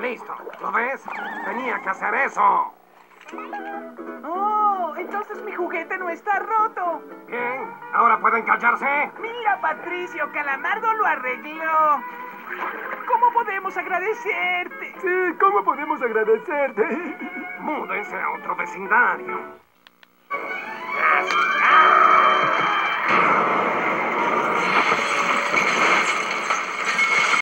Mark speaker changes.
Speaker 1: Listo. ¿Lo ves? Tenía que hacer eso.
Speaker 2: ¡Oh! Entonces mi juguete no está roto.
Speaker 1: Bien. ¿Ahora pueden callarse?
Speaker 2: Mira, Patricio, Calamardo lo arregló. ¿Cómo podemos agradecerte?
Speaker 3: Sí, ¿cómo podemos agradecerte?
Speaker 1: Múdense a otro vecindario.